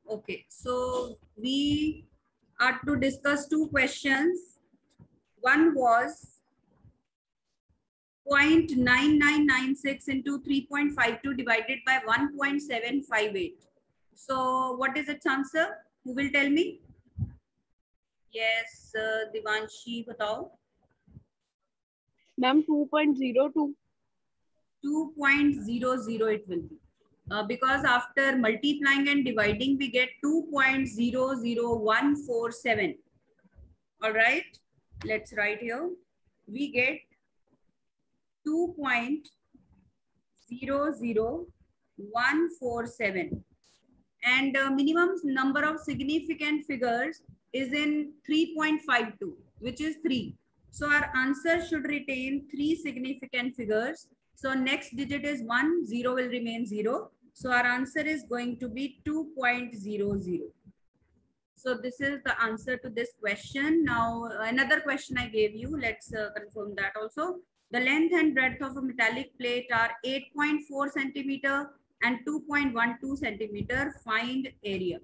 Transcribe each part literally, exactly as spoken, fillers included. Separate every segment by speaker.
Speaker 1: Okay, so we are to discuss two questions. One was zero point nine nine nine six into three point five two divided by one point seven five eight. So what is its answer? Who will tell me? Yes, uh, Divanshi, batao.
Speaker 2: Ma'am, two point zero two.
Speaker 1: two point zero zero it will be. Uh, because after multiplying and dividing, we get two point zero zero one four seven. All right, let's write here. We get two point zero zero one four seven. And uh, minimum number of significant figures is in three point five two, which is three. So our answer should retain three significant figures. So next digit is one, zero will remain zero. So our answer is going to be two point zero zero. So this is the answer to this question. Now another question I gave you, let's uh, confirm that also. The length and breadth of a metallic plate are eight point four centimeter and two point one two centimeter. Find area.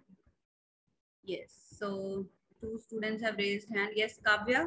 Speaker 1: Yes, so two students have raised hand. Yes, Kavya.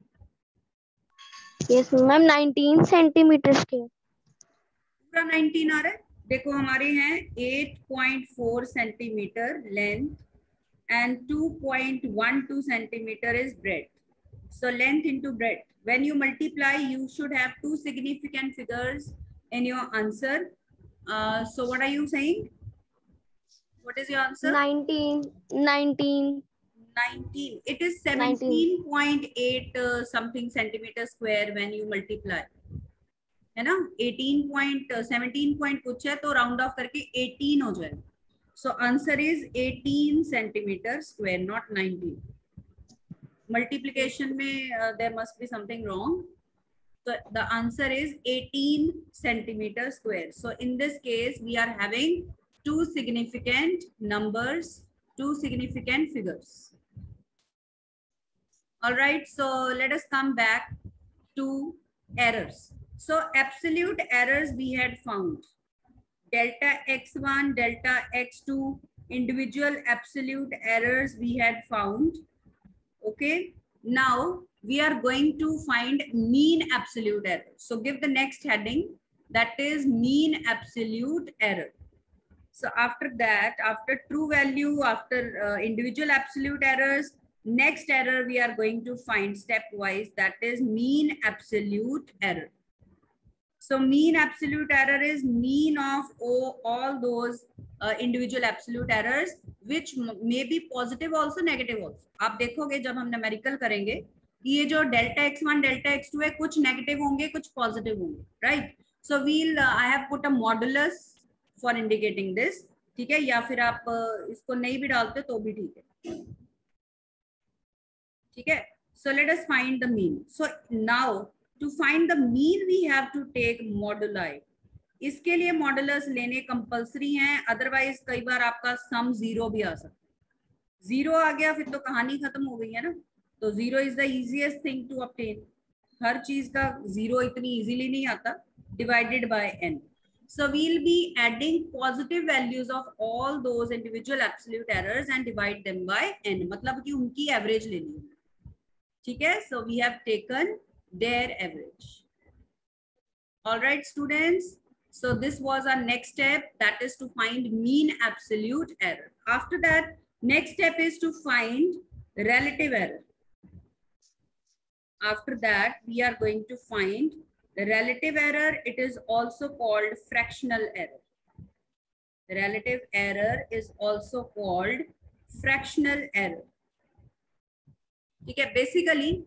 Speaker 3: Yes, ma'am, nineteen centimeters square.
Speaker 1: पूरा nineteen आ रहा है. देखो हमारे हैं eight point four centimeter length and two point one two centimeter is breadth. So length into breadth. When you multiply, you should have two significant figures in your answer. Uh, so what are you saying? What is your answer?
Speaker 3: nineteen, nineteen.
Speaker 1: nineteen. It is seventeen point eight uh, something centimeter square when you multiply. है ना? eighteen point seventeen point कुछ है तो round off करके eighteen हो जाए. So answer is eighteen centimeter square, not nineteen. Multiplication में uh, there must be something wrong. So the answer is eighteen centimeter square. So in this case, we are having two significant numbers, two significant figures. All right, so let us come back to errors. So absolute errors we had found. Delta x one, delta x two, individual absolute errors we had found. Okay, now we are going to find mean absolute error. So give the next heading, that is mean absolute error. So after that, after true value, after uh, individual absolute errors, next error we are going to find stepwise, that is mean absolute error. So mean absolute error is mean of all, all those uh, individual absolute errors, which may be positive also, negative also. आप देखोगे जब हम numerical करेंगे कि ये जो delta x one, delta x two है, कुछ negative होंगे, कुछ positive होंगे, right? So we'll uh, I have put a modulus for indicating this, ठीक है? या फिर आप uh, इसको नहीं भी डालते तो भी ठीक है, ठीक है? So let us find the mean. So now to find the mean we have to take moduli. इसके लिए मॉडुलस लेने कंपलसरी हैं, अदरवाइज कई बार आपका सम जीरो भी आ सकता है. जीरो आ गया फिर तो कहानी खत्म हो गई है ना. तो zero is the easiest thing to obtain. हर चीज का जीरो इतनी इजीली नहीं आता. Divided by N. So we'll be adding positive values of all those individual absolute errors and divide them by n. मतलब कि उनकी एवरेज लेनी है, ठीक है? So we have taken their average. All right, students. So this was our next step, that is to find mean absolute error. After that, next step is to find relative error. After that, we are going to find the relative error. It is also called fractional error. Relative error is also called fractional error. Okay, basically,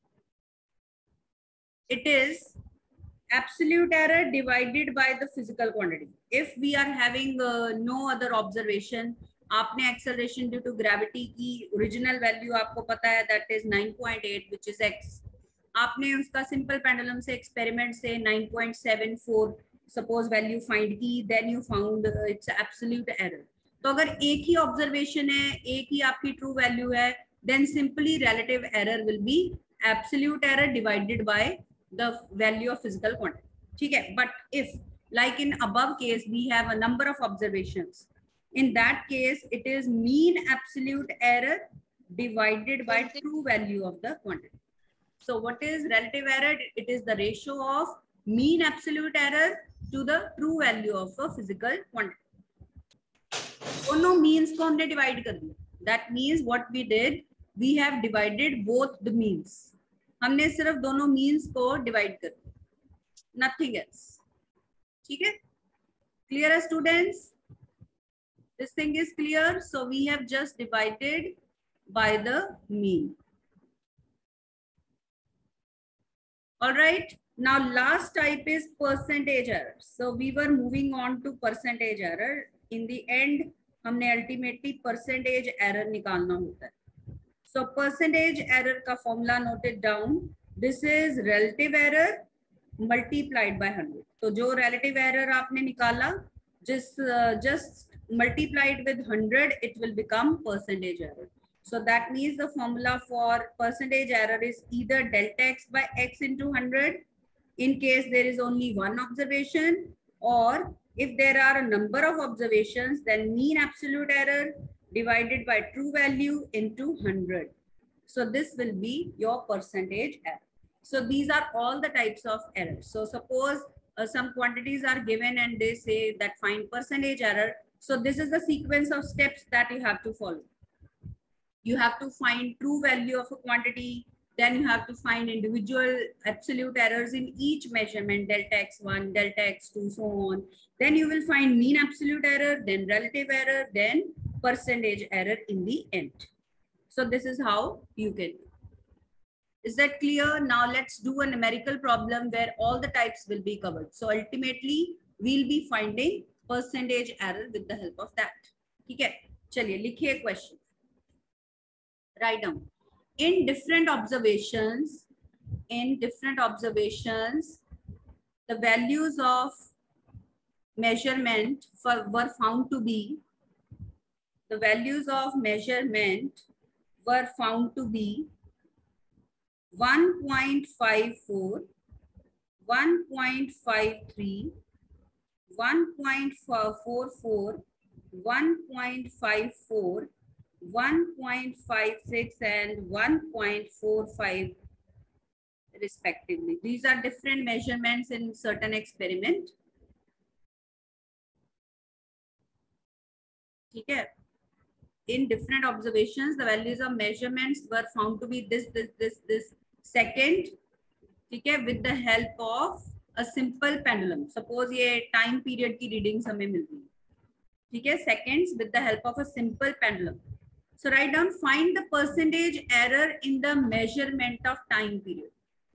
Speaker 1: it is absolute error divided by the physical quantity. If we are having uh, no other observation, आपने acceleration due to gravity की original value आपको पता है, that is nine point eight, which is x. आपने उसका simple pendulum से experiment से nine point seven four suppose value find की, then you found uh, its absolute error. तो अगर एक ही observation है, एक ही आपकी true value है, then simply relative error will be absolute error divided by the value of physical quantity. ठीक है? But if like in above case we have a number of observations, In that case, it is mean absolute error divided by true value of the quantity. So what is relative error? It is the ratio of mean absolute error to the true value of a physical quantity. दोनों means को हमने divide कर दिया. That means what we did, we have divided both the means. हमने सिर्फ दोनों means को divide कर दिया. Nothing else. ठीक है? Clear, students? This thing is clear. So we have just divided by the mean. All right. Now last type is percentage error. So we were moving on to percentage error. In the end, हमने ultimately percentage error निकालना होता है. So percentage error का formula noted down. This is relative error multiplied by one hundred. तो जो relative error आपने निकाला, just uh, just multiplied with one hundred, it will become percentage error. So that means the formula for percentage error is either delta x by x into one hundred in case there is only one observation, or if there are a number of observations, then mean absolute error divided by true value into one hundred. So this will be your percentage error. So these are all the types of errors. So suppose uh, some quantities are given and they say that find percentage error. So this is the sequence of steps that you have to follow. You have to find true value of a quantity. Then you have to find individual absolute errors in each measurement, delta x one, delta x two, so on. Then you will find mean absolute error, then relative error, then percentage error in the end. So this is how you can do. Is that clear? Now let's do a numerical problem where all the types will be covered. So ultimately, we'll be finding percentage error with the help of that. Okay, chaliye likhiye question. Write down. In different observations, in different observations, the values of measurement for, were found to be, the values of measurement were found to be one point five four, one point five three, one point four four, one point five four, one point five six and one point four five respectively. These are different measurements in certain experiment. Okay. In different observations, the values of measurements were found to be this, this, this, this. Second, okay, with the help of a simple pendulum. Suppose ये time period की readings हमें मिल रही है. ठीक है. Seconds with the help of a simple pendulum. So write down, find the percentage error in the measurement of time period.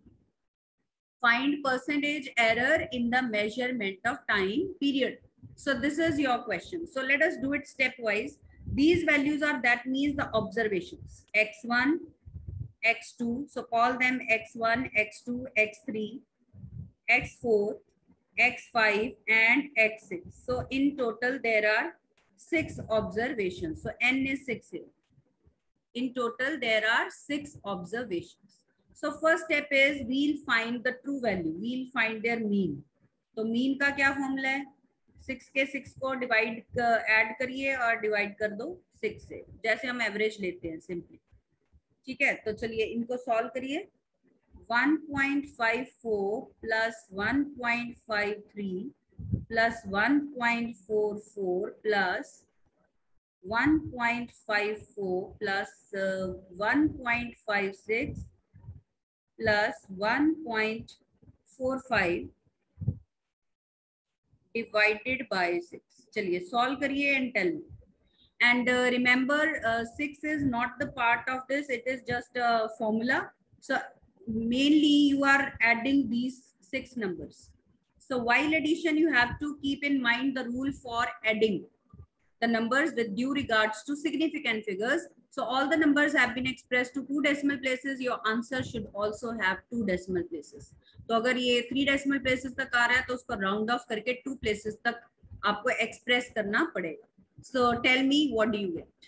Speaker 1: Find percentage error in the measurement of time period. So this is your question. So let us do it stepwise. These values are, that means the observations, x one, x two. So call them x one, x two, x three, x four, x five and x six. So in total there are six observations. So n is six here. In total there are six observations. So first step is we'll find the true value. We'll find their mean. तो mean का क्या formula है? six के six को divide add करिए और divide कर दो six से, जैसे हम average लेते हैं simply. ठीक है, तो चलिए इनको solve करिए. one point five four plus one point five three plus one point four four plus one point five four plus uh, one point five six plus one point four five divided by six. चलिए solve करिए and tell me. And uh, remember, uh, six is not the part of this. It is just a formula. So mainly you are adding these six numbers. So while addition, you have to keep in mind the rule for adding the numbers with due regards to significant figures. So all the numbers have been expressed to two decimal places. Your answer should also have two decimal places. तो अगर ये three decimal places तक आ रहा है तो उसको round off करके two places तक आपको express करना पड़ेगा. So tell me, what do you get?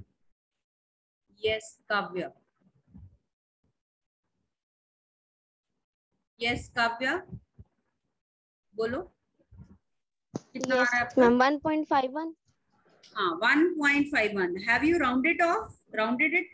Speaker 1: Yes, Kavya. Yes, Kavya. बोलो. कितना आ रहा है आपका?
Speaker 3: Ma'am, one point five one.
Speaker 1: हाँ one point five one. Have you rounded off? Rounded it?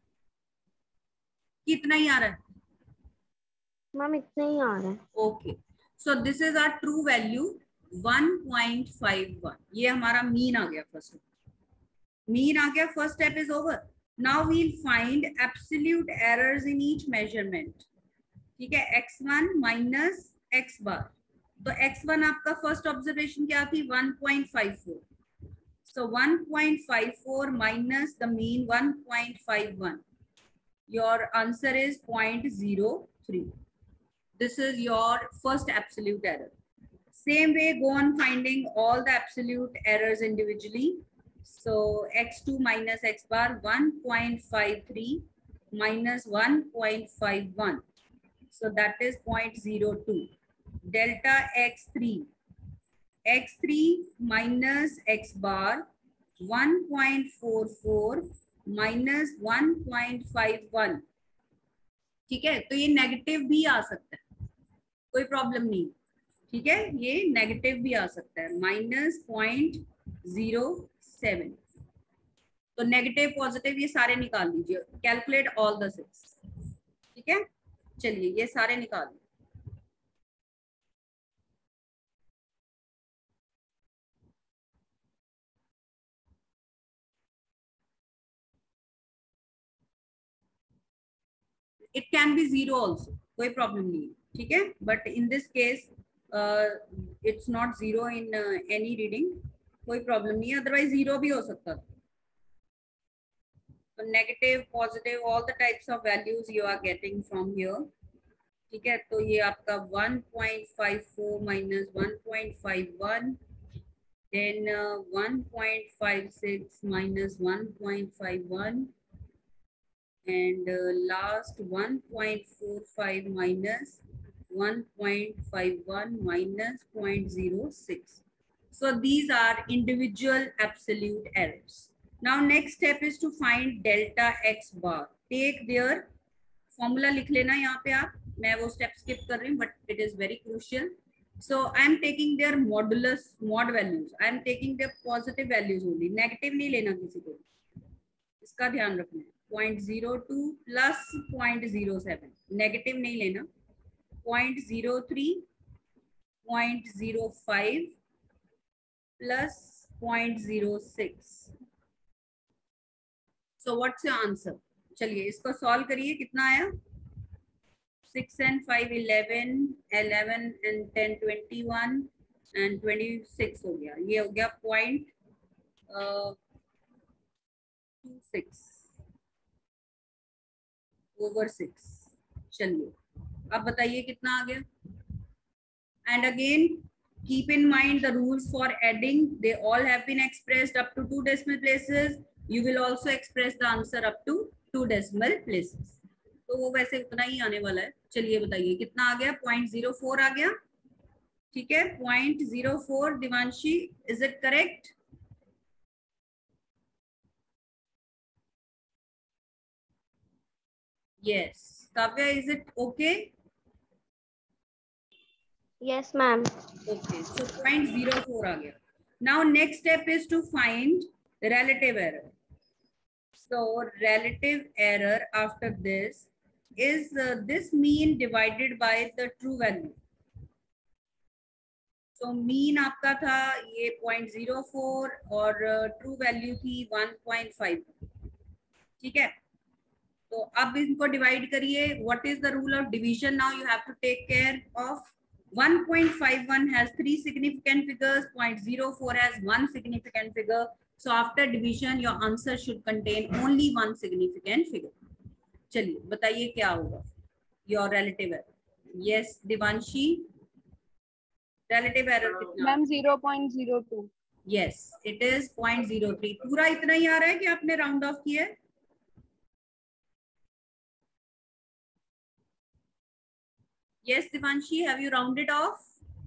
Speaker 1: कितना ही आ रहा है?
Speaker 3: मैम इतना ही आ रहा है.
Speaker 1: Okay. So this is our true value one point five one. ये हमारा mean आ गया first. Mean आ गया. First step is over. Now we'll find absolute errors in each measurement. ठीक है, x one minus x bar. तो x one आपका first observation क्या थी? one point five four. So one point five four minus the mean one point five one. Your answer is zero point zero three. This is your first absolute error. Same way, go on finding all the absolute errors individually. So x two minus x bar one point five three minus one point five one. So that is zero point zero two. Delta x three. x three minus x bar one point four four minus one point five one. ठीक है, तो ये negative भी आ सकता है, कोई problem नहीं. ठीक है, ये नेगेटिव भी आ सकता है, माइनस पॉइंट जीरो सेवन. तो नेगेटिव पॉजिटिव ये सारे निकाल लीजिए. Calculate all the six. ठीक है, चलिए ये सारे निकाल लीजिए. It can be zero also, कोई प्रॉब्लम नहीं है. ठीक है, but in this case it's not zero in any reading, कोई प्रॉब्लम नहीं है. अदरवाइज जीरो भी हो सकता था. तो negative positive all the types of values you are getting from here. ठीक है, तो ये आपका one point five four minus one point five one, then uh, one point five six minus one point five one, and uh, last one point four five minus one point five one minus zero point zero six. So these are individual absolute errors. Now next step is to find delta x bar. Take their formula, लिख लेना यहाँ पे आप. मैं वो step skip कर रही हूँ, but it is very crucial. So I am taking their modulus mod values. I am taking their positive values only. Negative नहीं लेना किसी को, इसका ध्यान रखना है. zero point zero two plus zero point zero seven. Negative नहीं लेना. zero point zero three, zero point zero five plus zero point zero six. So what's your answer? चलिए इसको सॉल्व करिए. कितना आया? six and five eleven, eleven and ten twenty-one and twenty-six हो गया. ये हो गया point two six over six. चलिए अब बताइए कितना आ गया. And again keep in mind the rules for adding. They all have been expressed up to two decimal places. You will also express the answer up to two decimal places. तो वो वैसे उतना ही आने वाला है. चलिए बताइए कितना आ गया. zero point zero four आ गया. ठीक है, zero point zero four. Divanshi, is it correct? Yes. Kavya, is it okay?
Speaker 3: Yes, ma'am.
Speaker 1: Okay, so zero point zero four आ गया. Now next step is to find relative error. So relative error after this is uh, this mean divided by the true value. So mean आपका था ये zero point zero four और uh, true value थी one point five. ठीक है, तो अब इनको डिवाइड करिए. What is the rule of division? Now you have to take care of. one point five one has three significant figures, zero point zero four has one significant figure. So after division your answer should contain only one significant figure. चलिए बताइए क्या होगा. Your relative error. Yes, Divanshi. Relative error कितना?
Speaker 3: Ma'am zero point zero two.
Speaker 1: Yes, it is zero point zero three. पूरा इतना ही आ रहा है कि आपने राउंड ऑफ किया है? Yes, Divanshi, have you rounded off?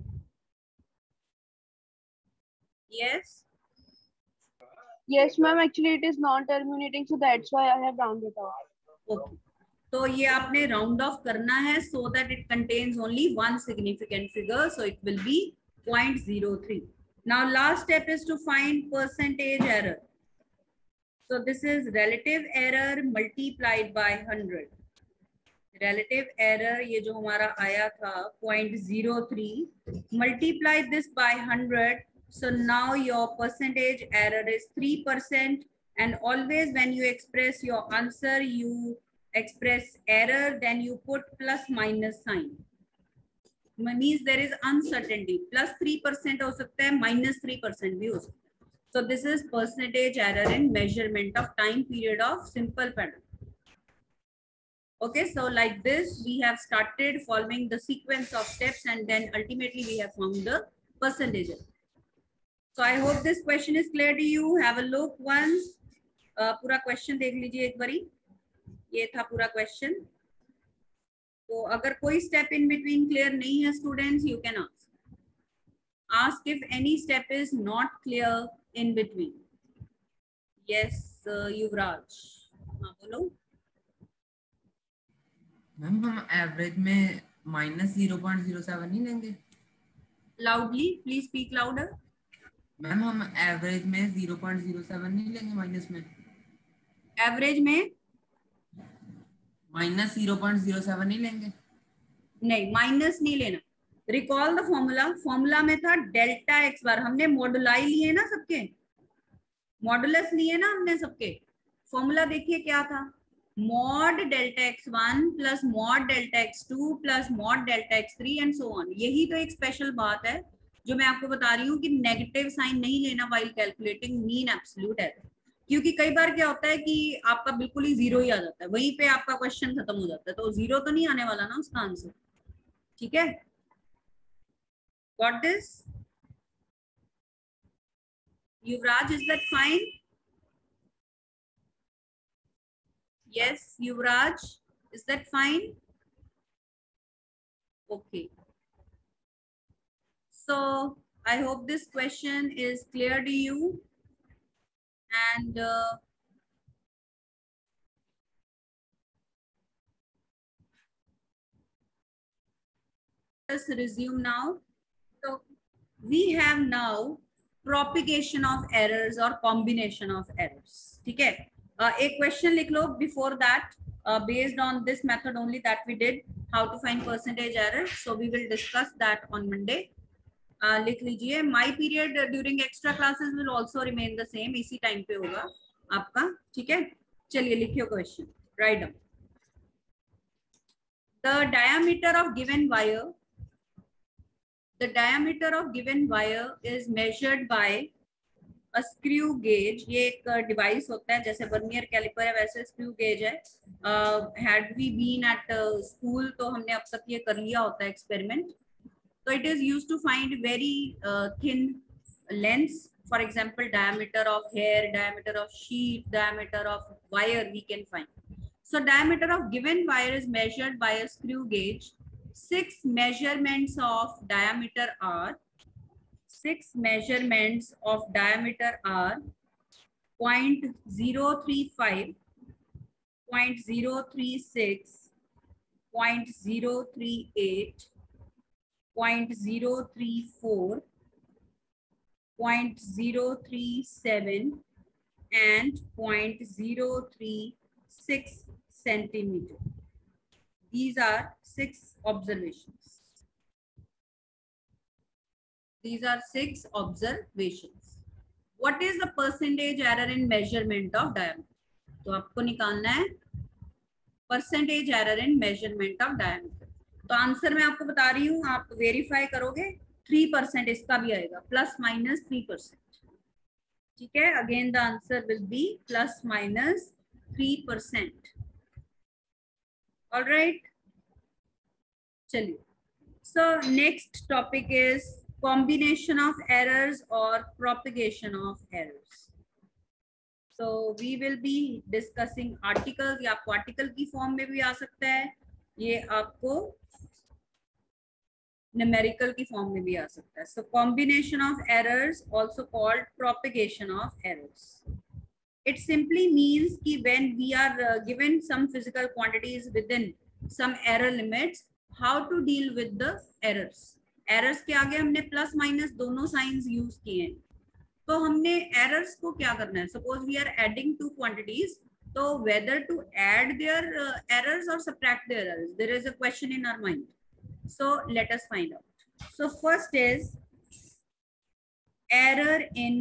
Speaker 1: Yes.
Speaker 3: Yes, ma'am. Actually, it is non-terminating, so that's why I have rounded off.
Speaker 1: Okay. तो ये आपने राउंड ऑफ करना है so that it contains only one significant figure, so it will be zero point zero three. Now last step is to find percentage error. So this is relative error multiplied by one hundred. Relative error ये जो हमारा आया था zero point zero three, multiply this by one hundred. So now your percentage error is three percent, and always when you express your answer, you express error, then you put plus minus sign. Means there is uncertainty. Plus three percent हो सकता है, minus three percent भी हो सकता है. So this is percentage error in measurement of time period of simple pattern. Okay, so like this, we have started following the sequence of steps, and then ultimately we have found the percentage. So I hope this question is clear to you. Have a look once. Uh, पूरा question देख लीजिए एक बारी. ये था पूरा question. तो अगर कोई step in between clear नहीं है students, you can ask. Ask if any step is not clear in between. Yes, uh, Yuvraj. हाँ बोलो.
Speaker 2: मैम हम एवरेज में minus zero point zero seven नहीं लेंगे?
Speaker 1: Loudly, please speak louder.
Speaker 2: Ma'am हम average में जीरो पॉइंट जीरो सेवन नहीं लेंगे माइनस में?
Speaker 1: एवरेज में
Speaker 2: minus zero point zero seven नहीं लेंगे?
Speaker 1: नहीं, माइनस नहीं लेना. Recall the formula. फॉर्मूला में था डेल्टा एक्स बार. हमने मॉडुलाई लिए ना सबके, मॉडुलस लिए ना हमने सबके. फॉर्मूला देखिए क्या था, mod delta x one plus mod delta x two plus mod delta x three and so on. यही तो एक स्पेशल बात है जो मैं आपको बता रही हूँ कि नेगेटिव साइन नहीं लेना while calculating mean absolute error. क्योंकि कई बार क्या होता है कि आपका बिल्कुल ही जीरो ही आ जाता है, वहीं पे आपका क्वेश्चन खत्म हो जाता है, तो जीरो तो नहीं आने वाला ना उसका आंसर. ठीक है, got this? Yuvraj, is that fine? Yes, Yuvraj, is that fine? Okay. So I hope this question is clear to you. And uh, let's resume now. So we have now propagation of errors or combination of errors. ठीक है. Uh, a question लिख लो before that, uh, based on this method only that we did, how to find percentage error. So we will discuss that on Monday. Uh, लिख लीजिए. My period during extra classes will also remain the same. इसी time पे होगा आपका. ठीक है, चलिए लिखियो question. Write down. The diameter of given wire. The diameter of given wire is measured by a screw gauge. ये एक डिवाइस होता है, जैसे वर्नियर कैलिपर है वैसे स्क्रू गेज है. Had we been at school तो हमने अब तक ये कर लिया होता है एक्सपेरिमेंट. तो it is used to find very thin lengths. For example diameter of hair, diameter of sheet, diameter of wire we can find. So diameter of given wire is measured by a screw gauge. Six measurements of diameter are Six measurements of diameter are zero point zero three five, zero point zero three six, zero point zero three eight, zero point zero three four, zero point zero three seven, and zero point zero three six centimeter. These are six observations. These are six observations. What is the percentage error in measurement of diameter? तो आपको निकालना है percentage error in measurement of diameter. तो answer मैं आपको बता रही हूँ, आप वेरीफाई करोगे. थ्री परसेंट इसका भी आएगा, प्लस माइनस थ्री परसेंट. ठीक है, again the answer will be plus minus three percent. Alright, चलिए. So next topic is combination of errors or propagation of errors. So we will be discussing articles. या आपको article की form में भी आ सकता है, ये आपको न्यूमेरिकल की फॉर्म में भी आ सकता है. So combination of errors, also called propagation of errors. It simply means कि when we are uh, given some physical quantities within some error limits, how to deal with the errors. Errors के आगे हमने plus minus दोनों signs use किए हैं, तो हमने errors को क्या करना है, suppose we are adding two quantities, तो whether to add their errors और subtract their errors, there is a question in our mind. So let us find out. So first is error in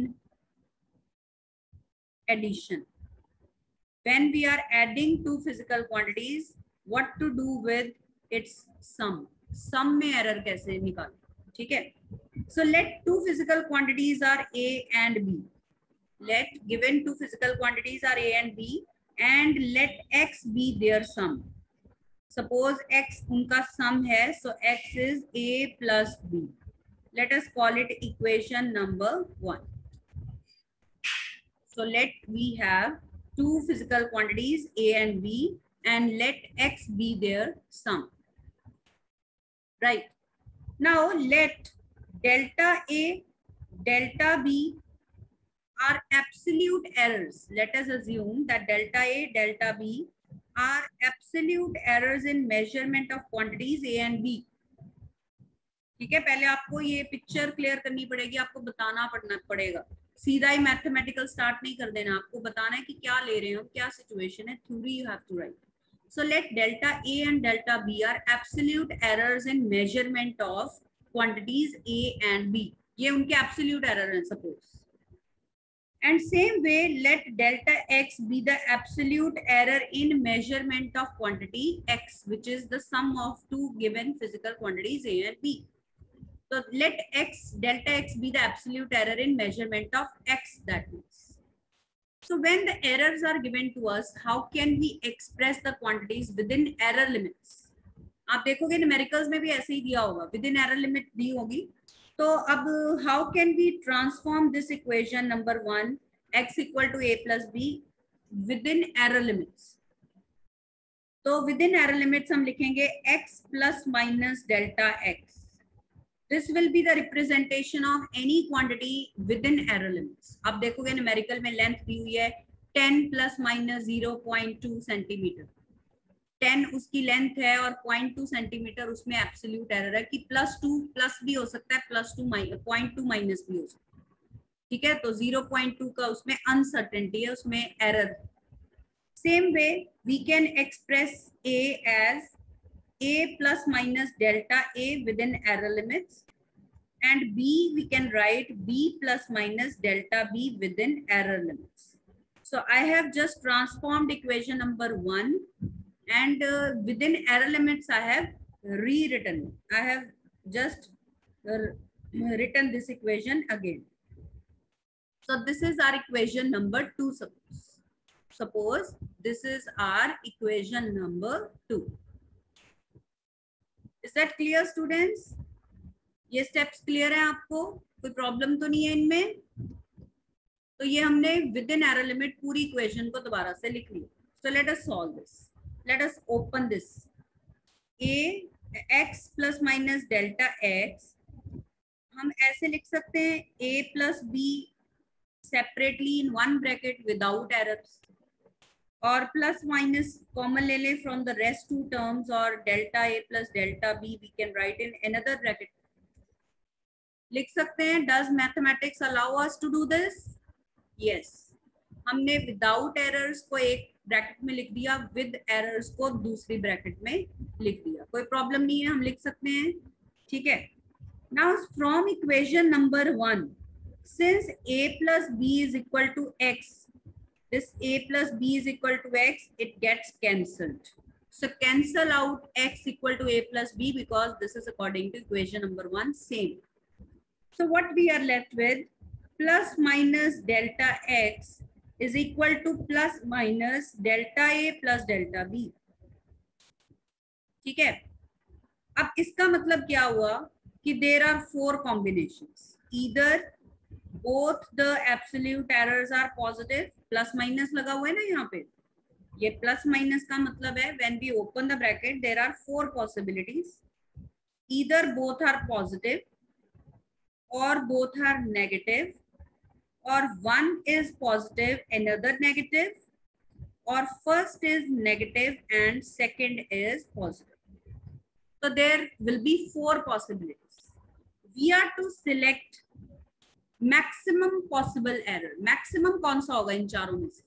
Speaker 1: addition. When we are adding two physical quantities, what to do with its sum? Sum में error कैसे निकालें? ठीक है. So let two physical quantities are A and B. Let given two physical quantities are A and B, and let X be their sum. Suppose X उनका sum है, so X is A plus B. Let us call it equation number one. So let we have two physical quantities A and B, and let X be their sum. Right. Now let delta A, delta B are absolute errors. Let us assume that delta A, delta B are absolute errors in measurement of quantities A and B. ठीक है, पहले आपको ये picture clear करनी पड़ेगी, आपको बताना पड़ना पड़ेगा. सीधा ही मैथमेटिकल स्टार्ट नहीं कर देना, आपको बताना है कि क्या ले रहे हो, क्या सिचुएशन है. Theory you have to write. So let delta A and delta B are absolute errors in measurement of quantities A and B. ये उनके एब्सोल्यूट एरर हैं suppose. And same way let delta X be the absolute error in measurement of quantity X, which is the sum of two given physical quantities A and B. So let X, delta X be the absolute error in measurement of X, that means. So when the errors are given to us, how can we express the quantities within error limits? आप देखोगे numericals में भी ऐसे ही दिया होगा, within error limit दी होगी. तो अब how can we transform this equation number one, X equal to A plus B within error limits? तो within error limits हम लिखेंगे X plus minus delta X. This will be the representation of any quantity within error limits. अब देखोगे numerical में length दी हुई है ten plus minus zero point two centimeter. Ten उसकी लेंथ है और पॉइंट टू सेंटीमीटर उसमें एब्सोल्यूट एरर है कि प्लस टू प्लस भी हो सकता है, plus two minus point two minus भी हो सकता है. ठीक है, तो जीरो पॉइंट टू का उसमें अनसर्टेनिटी है, उसमें error. Same way we can express A as A plus minus delta A within error limits, and B we can write B plus minus delta B within error limits. So I have just transformed equation number one, and uh, within error limits I have rewritten. I have just uh, written this equation again. So this is our equation number two. Suppose, suppose this is our equation number two. Is that clear students? ये steps clear है आपको? कोई problem तो नहीं है इनमें? तो ये हमने within error limit पूरी equation को दोबारा से लिख लिया. So let us solve this. Let us open this. A x plus minus delta x हम ऐसे लिख सकते हैं A plus B separately in one bracket without errors, और प्लस माइनस कॉमन ले ले from the rest two terms, और delta A plus delta B we can write in another bracket. लिख सकते हैं. Does mathematics allow us to do this? Yes. हमने without errors को एक ब्रैकेट में लिख दिया, विद एरर्स को दूसरी ब्रैकेट में लिख दिया. कोई प्रॉब्लम नहीं है, हम लिख सकते हैं. ठीक है. Now from equation number one, since a plus b is equal to x, this A plus B is equal to X, it gets cancelled. So cancel out X equal to A plus B, because this is according to equation number one, same. So what we are left with, plus minus delta X is equal to plus minus delta A plus delta B. ठीक है. अब इसका मतलब क्या हुआ कि there are four combinations. Either both the absolute errors are positive, plus minus लगा हुआ है ना यहाँ पे, ये प्लस माइनस का मतलब है when we open the bracket there are four possibilities. Either both are positive, और बोथ आर नेगेटिव, और one is positive another negative, और first is negative and second is positive. So there will be four possibilities. we are to select maximum possible error. Maximum कौन सा होगा इन चारों में से?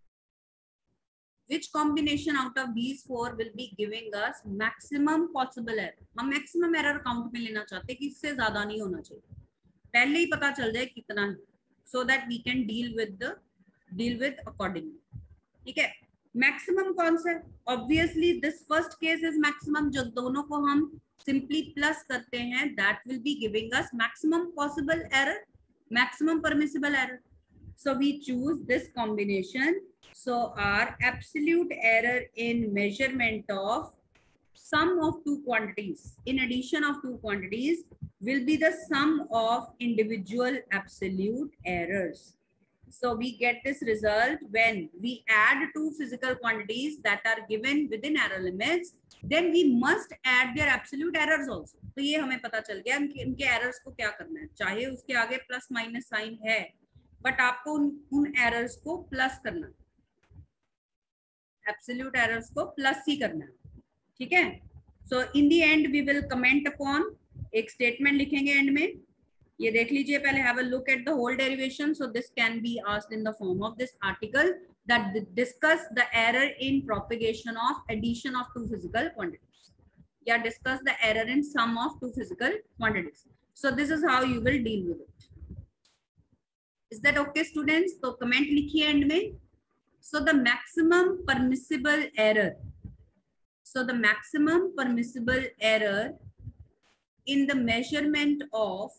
Speaker 1: Which combination out of these four will be giving us maximum possible error? हम maximum error count में लेना चाहते हैं कि इससे ज्यादा नहीं होना चाहिए, पहले ही पता चल जाए कितना है, so that we can deal with the deal with accordingly. ठीक है, मैक्सिमम कौन सा है? Obviously this first case is maximum, जो दोनों को हम सिंपली प्लस करते हैं, that will be giving us maximum possible error, maximum permissible error. So we choose this combination. So our absolute error in measurement of sum of two quantities in addition of two quantities will be the sum of individual absolute errors. So we get this result when we add two physical quantities that are given within error limits, then we must add their absolute errors also. तो ये हमें पता चल गया इनके, इनके errors को क्या करना है. चाहे उसके आगे प्लस माइनस साइन है, बट आपको उन, उन errors को प्लस करना है, absolute errors को प्लस ही करना है. ठीक है. So in the end we will comment upon, एक स्टेटमेंट लिखेंगे एंड में. ये देख लीजिए पहले, have a look at the whole derivation. So this can be asked in the form of this article that discuss the error in propagation of addition of two physical quantities, या discuss the error in sum of two physical quantities. So this is how you will deal with it. Is that okay students? तो comment लिखिए end में. So the maximum permissible error, so the maximum permissible error in the measurement of,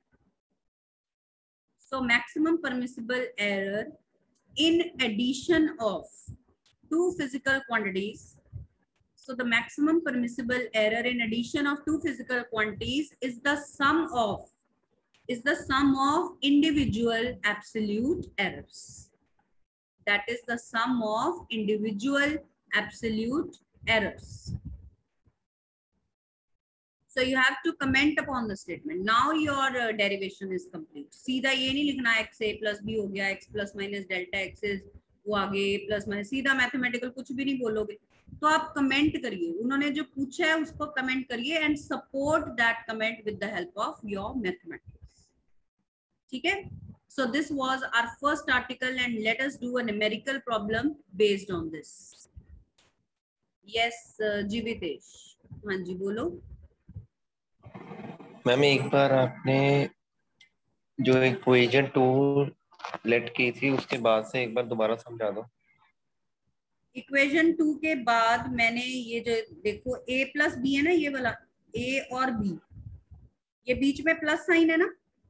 Speaker 1: so maximum permissible error in addition of two physical quantities. So the maximum permissible error in addition of two physical quantities is the sum of, is the sum of individual absolute errors. That is the sum of individual absolute errors. So you have to comment upon the statement. Now your uh, derivation is complete. सीधा ये नहीं लिखना x a plus b हो गया, x plus minus delta x is वो आगे plus minus, सीधा mathematical कुछ भी नहीं बोलोगे. तो आप कमेंट करिए, उन्होंने जो पूछा है उसको कमेंट करिए and support that comment with the help of your mathematics. ठीक है. So this was our first article and let us do a numerical problem based on this. Yes Jeevitesh. हाँ जी बोलो.
Speaker 4: मैम एक बार आपने जो इक्वेशन टू लेट की थी उसके बाद से एक बार दोबारा समझा दो.
Speaker 1: इक्वेशन टू के बाद मैंने ये जो देखो a प्लस बी है ना, ये वाला a और b, ये बीच में प्लस साइन है ना,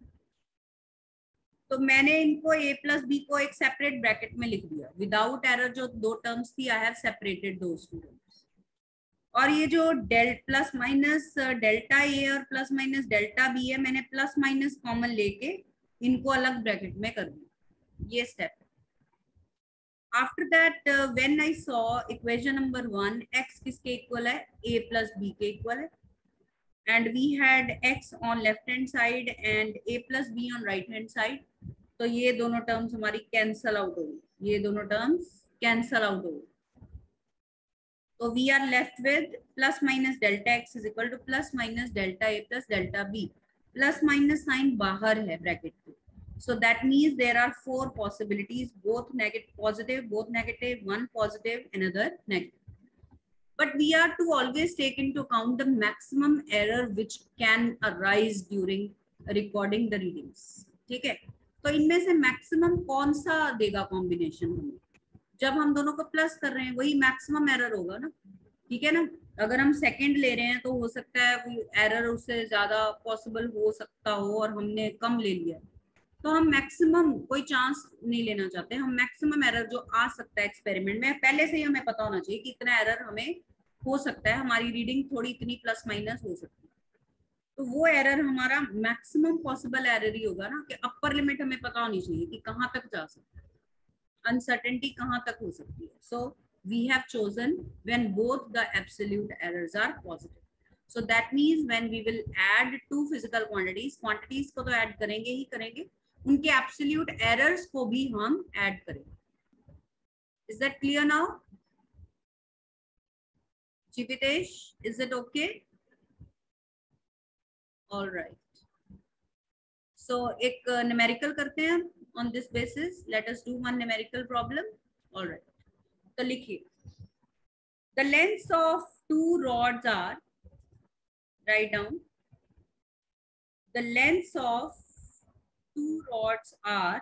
Speaker 1: तो मैंने इनको a प्लस बी को एक सेपरेट ब्रैकेट में लिख दिया विदाउट एरर. जो दो टर्म्स थी I have separated those two terms. और ये जो del plus minus delta A और प्लस माइनस डेल्टा बी है, मैंने प्लस माइनस कॉमन लेके इनको अलग ब्रैकेट में कर दिया. ये step. After that when I saw equation number one, X किसके इक्वल है? ए प्लस बी के इक्वल है. And we had X on left hand side and A plus B on right hand side. तो ये दोनों terms हमारी cancel out हो गई, ये दोनों टर्म्स कैंसल आउट हो गई. So we are left with plus minus delta x is equal to plus minus delta a plus delta b. Plus minus sign बाहर है ब्रैकेट के. So that means there are four possibilities, both negative, positive, both negative, one positive, another negative. But we are to always take into account the maximum error which can arise during recording the readings. ठीक है. तो इनमें से maximum कौन सा देगा combination हमें? जब हम दोनों को प्लस कर रहे हैं वही मैक्सिमम एरर होगा ना. ठीक है ना. अगर हम सेकंड ले रहे हैं तो हो सकता है एरर उससे ज्यादा पॉसिबल हो सकता हो और हमने कम ले लिया, तो हम मैक्सिमम कोई चांस नहीं लेना चाहते. हम मैक्सिमम एरर जो आ सकता है एक्सपेरिमेंट में, पहले से ही हमें पता होना चाहिए कि इतना एरर हमें हो सकता है, हमारी रीडिंग थोड़ी इतनी प्लस माइनस हो सकती है. तो वो एरर हमारा मैक्सिमम पॉसिबल एरर ही होगा ना, कि अपर लिमिट हमें पता होनी चाहिए कि कहाँ तक जा सकता है, अनसर्टेनिटी कहाँ तक हो सकती है. So we have chosen when both the absolute errors are positive. So that means when we will add two physical quantities, quantities को तो ऐड करेंगे ही करेंगे, उनके एब्सोल्यूट एरर्स को भी हम ऐड करेंगे. Is that clear now Jeevitesh? Is it okay? All right. So एक न्यूमेरिकल करते हैं on this basis. Let us do one numerical problem. Alright, तो लिखिए, the lengths of two rods are, write down, the lengths of two rods are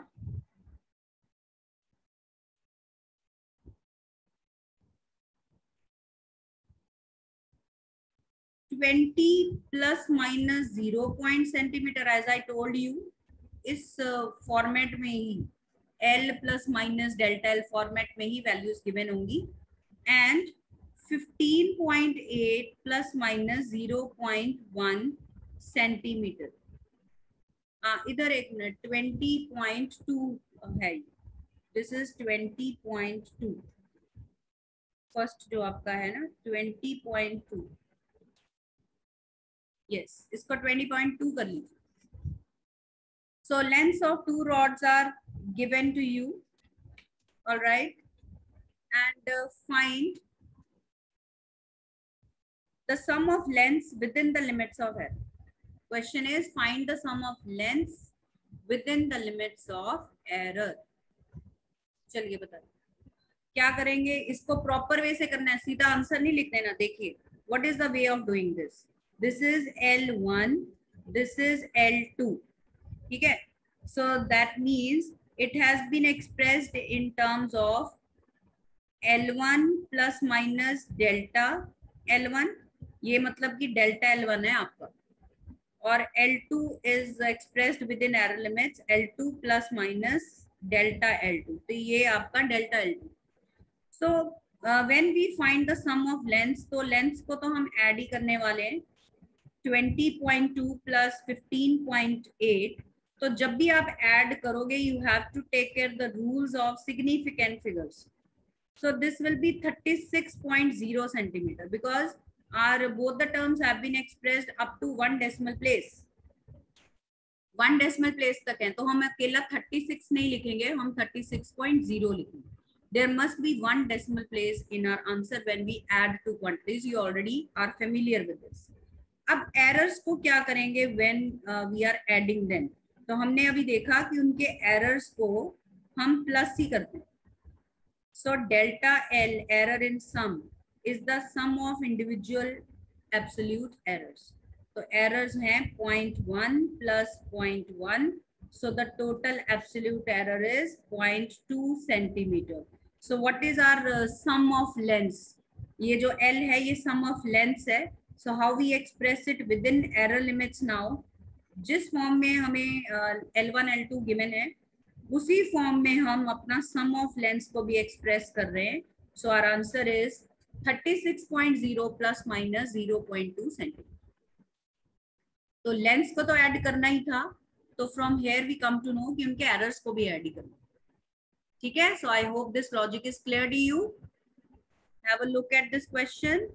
Speaker 1: twenty plus minus zero point centimeter. As I told you, इस format में ही L plus minus delta L format में ही values given होंगी. And fifteen point eight plus minus zero point one centimeter. हाँ, इधर एक minute, twenty point two है, this is twenty point two. First जो आपका है ना ट्वेंटी पॉइंट टू, यस, इसको ट्वेंटी पॉइंट टू कर लीजिए. So lengths of two rods are given to you, alright, and find the sum of lengths within the limits of error. Question is find the sum of lengths within the limits of error. चलिए बताइए क्या करेंगे. इसको proper way से करना है, सीधा answer नहीं लिख देना. देखिए, what is the way of doing this? This is L one, this is L two. ठीक है, so that means it has been expressed in terms of L one plus minus delta L one. ये मतलब कि delta L one है आपका, और L two is expressed within error limits L two plus minus delta L two. तो ये आपका delta L two. So uh, when we find the sum of lengths, तो lengths को तो हम add ही करने वाले हैं. twenty point two plus fifteen point eight. तो जब भी आप add करोगे, you have to take care the rules of significant figures. So this will be thirty-six point zero centimeter because are both the terms have been expressed up to one decimal place. one decimal place तक है, तो हम अकेला thirty-six नहीं लिखेंगे, हम thirty-six point zero लिखेंगे. There must be one decimal place in our answer when we add two quantities. You already are familiar with this. अब errors को क्या करेंगे when uh, we are adding them? तो हमने अभी देखा कि उनके errors को हम plus ही करते हैं. So delta L error in sum is the sum of individual absolute errors. So errors हैं zero point one plus zero point one. So the total absolute error is zero point two centimeter. So what is our uh, sum of lengths? ये जो L है ये sum of lengths है. So how we express it within error limits now? जिस form में हमें uh, L one L two given है, उसी फॉर्म में हम अपना sum of lengths को भी express कर रहे हैं. So our answer is thirty-six point zero plus minus zero point two centimeter. तो लेंस को तो ऐड करना ही था, तो from here we come to know कि उनके एरर्स को भी ऐड करना. ठीक है, so I hope this logic is clear to you. Have a look at this question.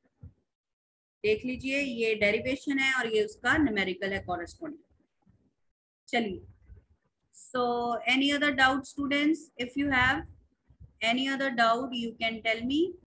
Speaker 1: देख लीजिए, ये डेरिवेशन है और ये उसका न्यूमेरिकल है कॉरेस्पॉन्डिंग. चलिए, so any other doubt students? If you have any other doubt you can tell me.